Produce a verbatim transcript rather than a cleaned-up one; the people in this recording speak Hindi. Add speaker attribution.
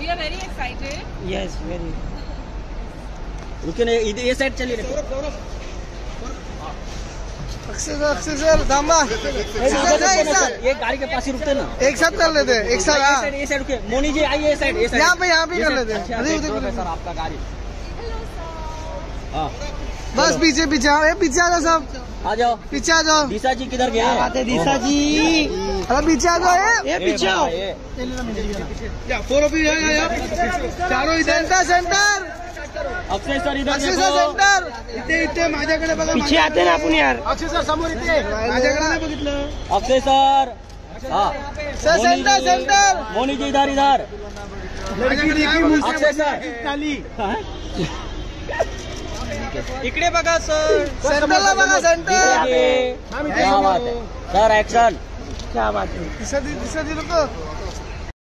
Speaker 1: We are very excited.
Speaker 2: Yes, very.
Speaker 3: रुके नहीं, इधर ये साइड चलिए।
Speaker 2: अक्षय सर, अक्षय सर, दामा।
Speaker 3: ये गाड़ी के पास ही रुकते ना।
Speaker 2: एक साथ कर लेते हैं, एक साथ।
Speaker 3: ये साइड, ये साइड रुके। मोनी जी आइए, ये साइड, ये साइड।
Speaker 2: यहाँ पे, यहाँ पे कर लेते हैं।
Speaker 3: सर आपका गाड़ी। हाँ।
Speaker 2: बस पीछे पीछे आओ, पीछे आ जाओ सब।
Speaker 3: आ जाओ।
Speaker 2: पीछे आ जाओ।
Speaker 3: दिशा जी किधर गए?
Speaker 2: आते दिशा जी। अरे पीछे आ जाओ, ये पीछे आओ। चारों इधर। Centre, centre.
Speaker 3: अक्षय सर इधर
Speaker 2: अक्षय सर सेंटर। इथे इथे माझ्याकडे बघा। पीछे आते ना आपण यार। अक्षय सर समोर इथे। माझ्याकडे नाही बघितलं।
Speaker 3: अक्षय सर। हाँ।
Speaker 2: Sir center, center.
Speaker 3: Moni ji इधर इधर। अक्षय सर।
Speaker 2: इकडे बघा सर। सेंटरला बघा, सेंटर।
Speaker 3: क्या बात है सर, एक्शन।
Speaker 2: क्या बात है। दिशा दी, दिशा दी लोक।